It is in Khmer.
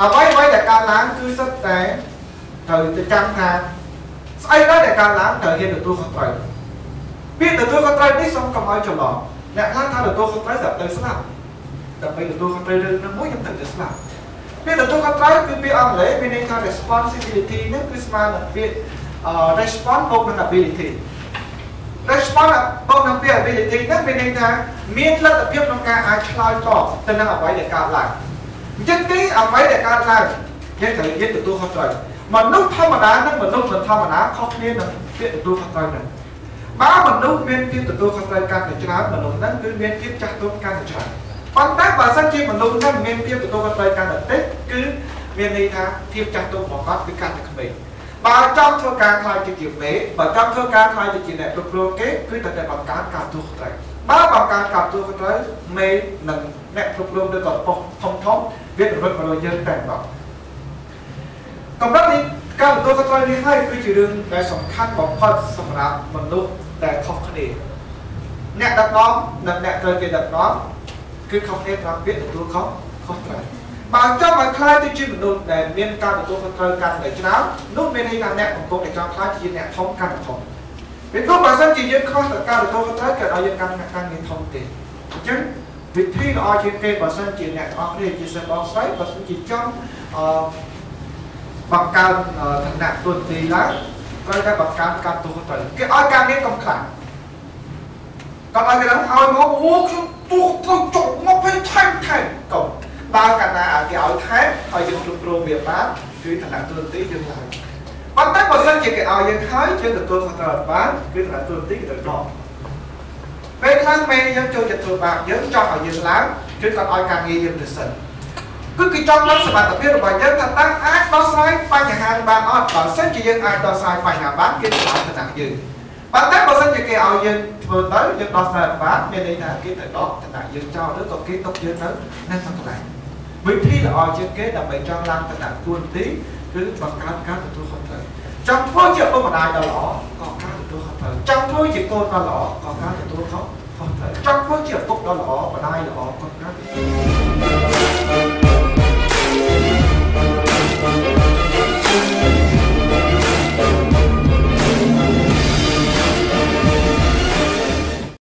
អ្វីដែលកើតឡើងគឺសិតតែត្រូវទៅចាំថាស្អីដែរដែលកើតឡើងត្រូវហ៊ានទទួលខុសត្រូវពាក្យទទួលខុសត្រូវនេះសូមកុំឲ្យច្រឡំអ្នកខ្លះថាទទួលខុសត្រូវសម្រាប់ទៅស្លាប់ដើម្បីទទួលខុសត្រូវរឿងមួយខ្ញុំទៅស្លាប់ពាក្យទទួលខុសត្រូវគឺពាក្យអង់គ្លេសមានន័យថា responsibility នេះគឺស្មើនឹងពាក្យresponse បូកនឹង ability response បូកនឹងពាក្យ ability នេះមានន័យថាមានលទ្ធភាពក្នុងការអាចឆ្លើយតបទៅនឹងអ្វីដែលកើតឡើងអញ្ចឹងទីអ្វីដែលកើតឡើងយើងត្រូវនិយាយទទួលខុសត្រូវមនុស្សធម្មតានិងមនុស្សមិនធម្មតាខុសគ្នានឹងពាក្យទទួលខុសត្រូវហ្នឹងបើមនុស្សមានភាពទទួលខុសត្រូវកាន់តែច្រើនមនុស្សហ្នឹងគឺមានភាពចាស់ទុំកាន់តែច្រើនប៉ុន្តែបើសិនជាមនុស្សហ្នឹងមានភាពទទួលខុសត្រូវកាន់តែតិចគឺមានន័យថាភាពចាស់ទុំរបស់គាត់គឺកាន់តែក្មេងបើចង់ធ្វើការខ្លាយជាមេបើចង់ធ្វើការខ្លាយជាអ្នកគ្រប់គ្រងគេគឺត្រូវតែបង្កើនការទទួលខុសត្រូវបើបង្កើនការទទួលខុសត្រូវមេនិងអ្នកគ្រប់គ្រងដូចក៏ប៉ុស្តិ៍ធំវាតម្រូវឲ្យយើងតែម្ដងកម្រិតនេះការទទួលខុសត្រូវនេះហើយគឺជារឿងដែលសំខាន់បំផុតសម្រាប់មនុស្សដែលខុសគ្នាអ្នកដឹកនាំនិងអ្នកត្រូវគេដឹកនាំគឺខុសគ្នាត្រង់ពាក្យទទួលខុសត្រូវបើចង់ឲ្យខ្លាយទៅជាមនុស្សដែលមានការទទួលខុសត្រូវកាន់តែច្រើននោះមានន័យថាអ្នកកំពុងតែចង់ខ្លាយជាអ្នកធំកាន់តែធំពីព្រោះបើសិនជាយើងខុសទៅការទទួលខុសត្រូវគេឲ្យយើងកាន់ងារធំទេអញ្ចឹងវិធីល្អជាងគេបើសិនជាអ្នកទាំងអស់គ្នាជាសិស្សបងស្រីបើសិនជាចង់បង្កើនឋានៈទូនទីឡើងត្រូវតែបង្កើនការទទួលខុសត្រូវគេឲ្យការងារកំខ្លាំងគាត់ឲ្យគេដល់ឲ្យមកអូខ្ញុំទូទៅចុកមកពេលថែមកុំបើកាលណាគេឲ្យថែមឲ្យយើងគ្រប់គ្រងវាបានគឺឋានៈទូនទីយើងឡើងប៉ុន្តែបើសិនជាគេឲ្យយើងហើយយើងទទួលខុសត្រូវបានគឺឋានៈទូនទីគេត្រូវដកពេលខ្លះមេយើងចូលចិត្តធ្វើបាបយើងចង់ឲ្យយើងឡើងគឺគាត់ឲ្យការងារយើងទៅសិនគឺគេចង់ដឹងសមត្ថភាពរបស់យើងថាតើអាចដោះស្រាយបញ្ហាបានអត់បើសិនជាយើងអាចដោះស្រាយបញ្ហាបានគេឆ្លើយទៅតាមយើងប៉ុន្តែបើសិនជាគេឲ្យយើងធ្វើទៅយើងដោះស្រាយបានមានន័យថាគេទៅដកឋានៈយើងចោលឬក៏គេទុកយើងទៅនៅក្នុងកន្លែងវិធីល្អជាងគេដើម្បីចង់ឡើងឋានៈទួនាទីគឺបង្កើនការទទួលខុសត្រូវចង់ធ្វើជាឪពុកម្ដាយដ៏ល្អក៏ការទទួលខុសត្រូវចង់ធ្វើជាកូនដ៏ល្អក៏ការទទួលខុសត្រូវចង់ធ្វើជាឪពុកដ៏ល្អម្ដាយល្អក៏ការទទួល